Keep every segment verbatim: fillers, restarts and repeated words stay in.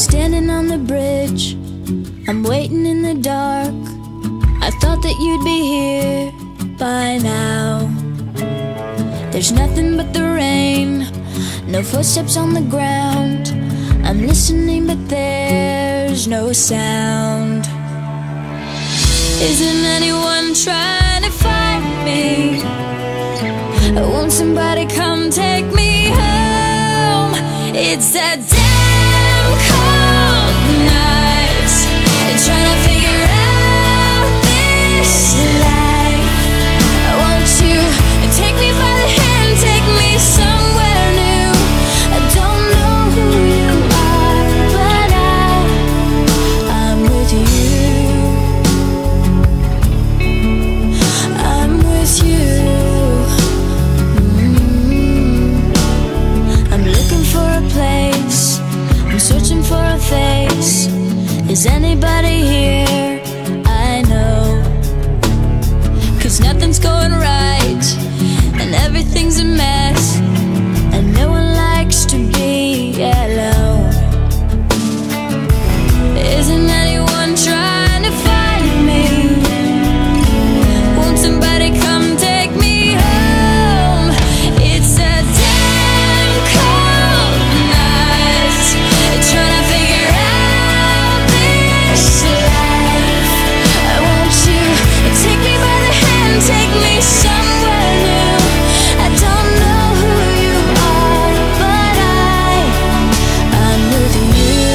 standing on the bridge, I'm waiting in the dark. I thought that you'd be here by now. There's nothing but the rain, no footsteps on the ground. I'm listening but there's no sound. Isn't anyone trying to find me? Won't somebody come take me home? It's that damn cold night, trying to figure out this life. Won't you take me by the hand, take me somewhere new? I don't know who you are, but I, I'm with you. I'm with you. Mm-hmm. I'm looking for a place, I'm searching for a face. Is anybody here? I know, 'cause nothing's going right and everything's a mess, and no one likes to be alone. Isn't anyone trying to find me? Won't somebody come take me home? It's a damn cold night, trying to figure out this life. Won't you take me by the hand, take me somewhere new? I don't know who you are, but I, I'm with you.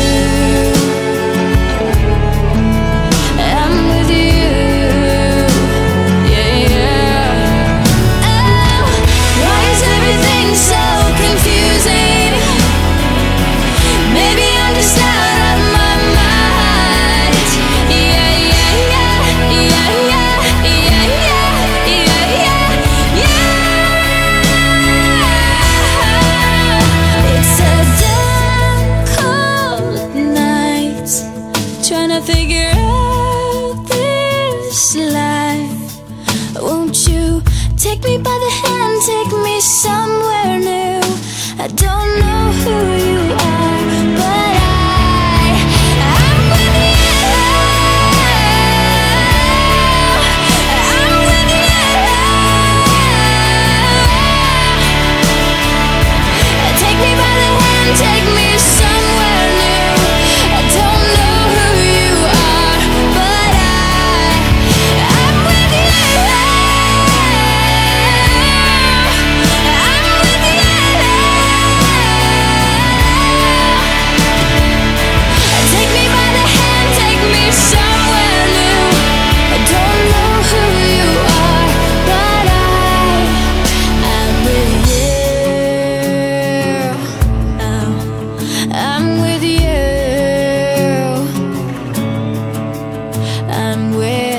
I'm with you. Yeah, yeah. Oh, why is everything so confusing? Maybe I'm just out of my mind. Yeah, yeah, yeah, yeah, yeah, yeah, yeah, yeah, yeah, yeah. It's a damn cold night, trying to figure out this life. Won't you take me by the hand, take me somewhere new? I don't know who you are, but I, I'm with you. I'm with you. Take me by the hand, take me somewhere new. I don't know who you are, but I, I'm with you. I'm with you. Take me by the hand, take me somewhere new. I don't know who you are, but I, I'm with you. Oh, I'm with you. I'm with